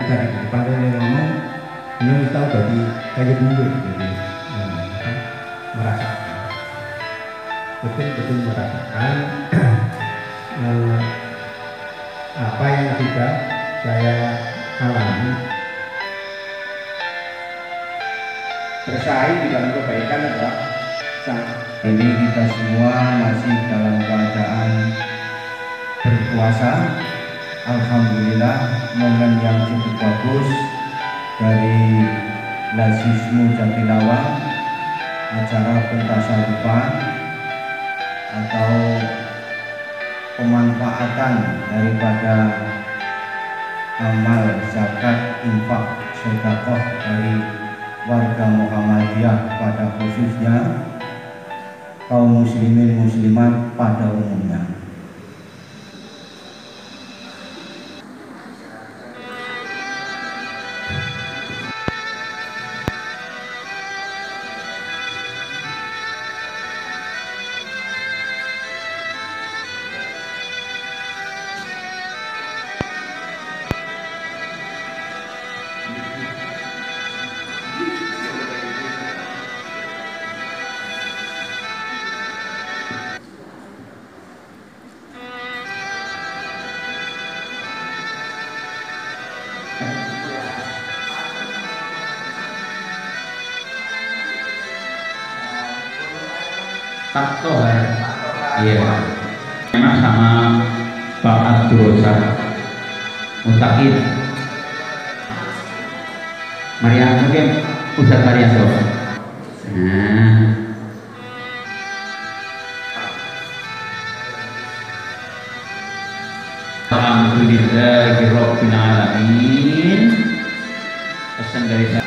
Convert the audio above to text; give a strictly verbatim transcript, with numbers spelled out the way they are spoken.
tadi di depan dia ngomong ini tahu jadi kayak dulu jadi hmm, apa, merasakan betul-betul merasakan eh, apa yang sudah saya alami, bersaing di dalam kebaikan adalah ini kita semua masih dalam keadaan berpuasa. Alhamdulillah, momen yang cukup bagus dari Lazismu Jatilawang, acara pentasarupan atau pemanfaatan daripada amal zakat, infak, sedekah dari warga Muhammadiyah pada khususnya, kaum muslimin muslimat pada umumnya. Pak Tohar, iya, memang sama Pak Abdul Rozak Mutakin, Maria mungkin Ustadz Marianto. Nah, alhamdulillahirobbil alamin. Pesan dari saya.